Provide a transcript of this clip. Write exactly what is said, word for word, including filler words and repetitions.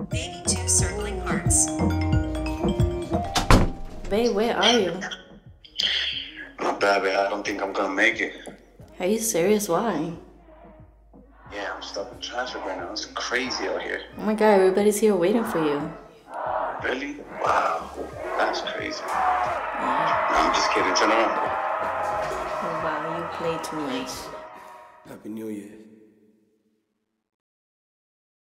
Baby two circling hearts. Babe, where are you? Not bad, babe. I don't think I'm gonna make it. Are you serious? Why? Yeah, I'm stuck in traffic right now. It's crazy out here. Oh my god, everybody's here waiting for you. Really? Wow. That's crazy. Yeah. No, I'm just kidding. Turn around. Oh wow, you play too much. Happy New Year.